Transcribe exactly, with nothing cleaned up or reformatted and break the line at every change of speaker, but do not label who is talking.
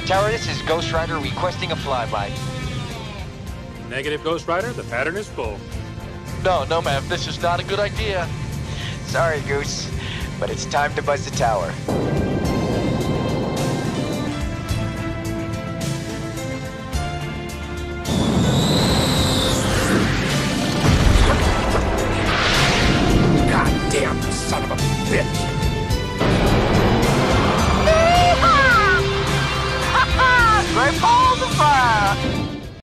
Tower, this is Ghost Rider requesting a flyby.
Negative, Ghost Rider. The pattern is full.
No, no, Mav, this is not a good idea.
Sorry, Goose, but it's time to buzz the tower.